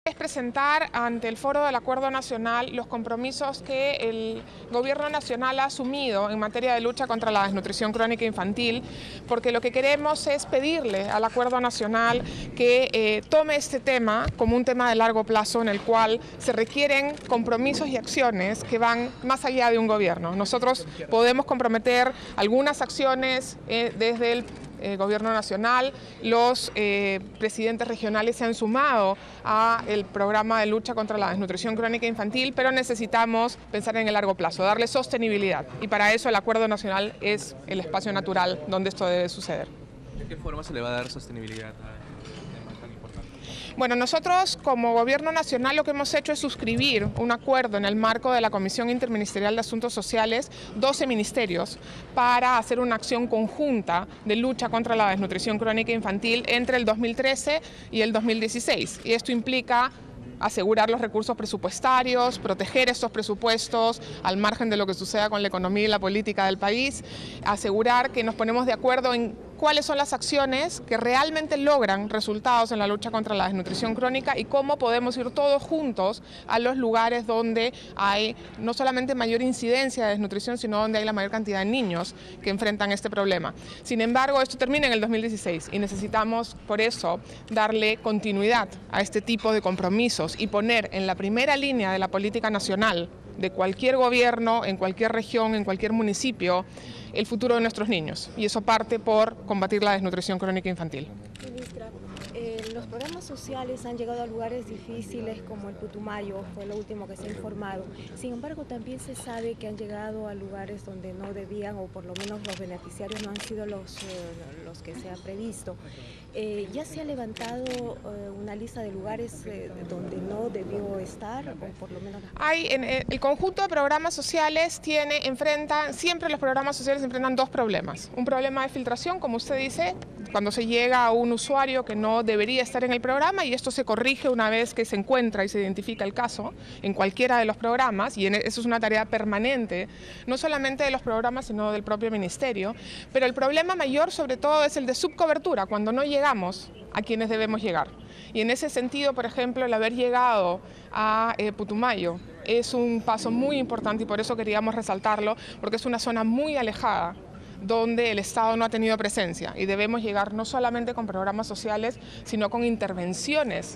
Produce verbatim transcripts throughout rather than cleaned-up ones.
Es presentar ante el Foro del Acuerdo Nacional los compromisos que el Gobierno Nacional ha asumido en materia de lucha contra la desnutrición crónica infantil, porque lo que queremos es pedirle al Acuerdo Nacional que eh, tome este tema como un tema de largo plazo en el cual se requieren compromisos y acciones que van más allá de un gobierno. Nosotros podemos comprometer algunas acciones eh, desde el Eh, Gobierno Nacional, los eh, presidentes regionales se han sumado al programa de lucha contra la desnutrición crónica infantil, pero necesitamos pensar en el largo plazo, darle sostenibilidad, y para eso el Acuerdo Nacional es el espacio natural donde esto debe suceder. ¿De qué forma se le va a dar sostenibilidad a este tema tan importante? Bueno, nosotros como Gobierno Nacional lo que hemos hecho es suscribir un acuerdo en el marco de la Comisión Interministerial de Asuntos Sociales, doce ministerios, para hacer una acción conjunta de lucha contra la desnutrición crónica infantil entre el dos mil trece y el dos mil dieciséis. Y esto implica asegurar los recursos presupuestarios, proteger estos presupuestos al margen de lo que suceda con la economía y la política del país, asegurar que nos ponemos de acuerdo en cuáles son las acciones que realmente logran resultados en la lucha contra la desnutrición crónica y cómo podemos ir todos juntos a los lugares donde hay no solamente mayor incidencia de desnutrición, sino donde hay la mayor cantidad de niños que enfrentan este problema. Sin embargo, esto termina en el dos mil dieciséis y necesitamos por eso darle continuidad a este tipo de compromisos y poner en la primera línea de la política nacional de cualquier gobierno, en cualquier región, en cualquier municipio, el futuro de nuestros niños. Y eso parte por combatir la desnutrición crónica infantil. Ministra, eh, los programas sociales han llegado a lugares difíciles como el Putumayo, fue lo último que se ha informado. Sin embargo, también se sabe que han llegado a lugares donde no debían, o por lo menos los beneficiarios no han sido los, eh, los que se ha previsto. Eh, ¿Ya se ha levantado eh, una lista de lugares eh, donde no debió estar, o por lo menos? Hay, en el conjunto de programas sociales tiene, enfrenta, siempre los programas sociales enfrentan dos problemas. Un problema de filtración, como usted dice, cuando se llega a un usuario que no debería estar en el programa, y esto se corrige una vez que se encuentra y se identifica el caso en cualquiera de los programas, y en, eso es una tarea permanente, no solamente de los programas, sino del propio ministerio. Pero el problema mayor, sobre todo, es el de subcobertura, cuando no llegamos a quienes debemos llegar. Y en ese sentido, por ejemplo, el haber llegado a eh, Putumayo es un paso muy importante, y por eso queríamos resaltarlo, porque es una zona muy alejada donde el Estado no ha tenido presencia, y debemos llegar no solamente con programas sociales, sino con intervenciones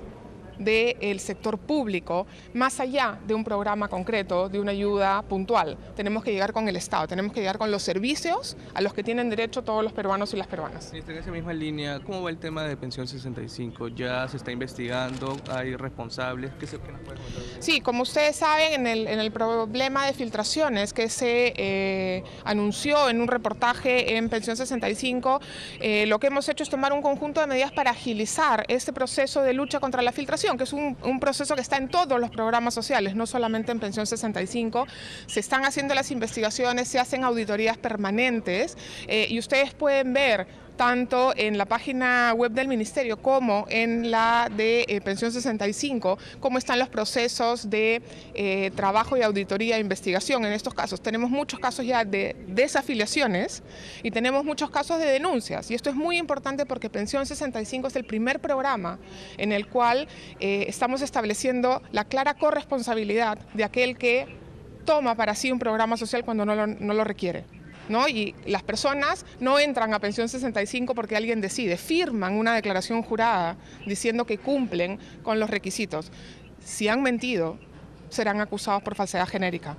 del sector público, más allá de un programa concreto, de una ayuda puntual. Tenemos que llegar con el Estado, tenemos que llegar con los servicios a los que tienen derecho todos los peruanos y las peruanas. En esa misma línea, ¿cómo va el tema de pensión sesenta y cinco? ¿Ya se está investigando? ¿Hay responsables? ¿Qué se, qué nos puede contar? Sí, como ustedes saben, en el, en el problema de filtraciones que se eh, anunció en un reportaje en Pensión sesenta y cinco, eh, lo que hemos hecho es tomar un conjunto de medidas para agilizar este proceso de lucha contra la filtración, que es un, un proceso que está en todos los programas sociales, no solamente en Pensión sesenta y cinco. Se están haciendo las investigaciones, se hacen auditorías permanentes, eh, y ustedes pueden ver tanto en la página web del Ministerio como en la de eh, Pensión sesenta y cinco, cómo están los procesos de eh, trabajo y auditoría e investigación en estos casos. Tenemos muchos casos ya de desafiliaciones y tenemos muchos casos de denuncias, y esto es muy importante porque Pensión sesenta y cinco es el primer programa en el cual eh, estamos estableciendo la clara corresponsabilidad de aquel que toma para sí un programa social cuando no lo, no lo requiere, ¿no? Y las personas no entran a Pensión sesenta y cinco porque alguien decide, firman una declaración jurada diciendo que cumplen con los requisitos. Si han mentido, serán acusados por falsedad genérica.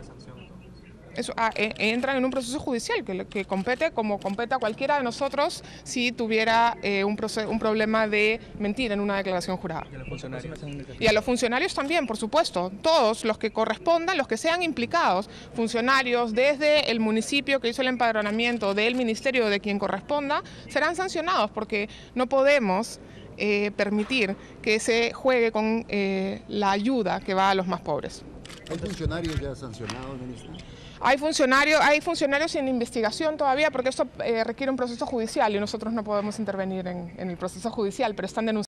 Eso, ah, eh, entran en un proceso judicial que, que compete como compete a cualquiera de nosotros si tuviera eh, un, proceso, un problema de mentir en una declaración jurada. ¿Y a los funcionarios? Y a los funcionarios también, por supuesto, todos los que correspondan, los que sean implicados, funcionarios desde el municipio que hizo el empadronamiento, del ministerio de quien corresponda, serán sancionados, porque no podemos eh, permitir que se juegue con eh, la ayuda que va a los más pobres. ¿Hay funcionarios ya sancionados, ministra? Hay funcionarios, hay funcionarios en investigación todavía, porque esto eh, requiere un proceso judicial y nosotros no podemos intervenir en, en el proceso judicial, pero están denunciando.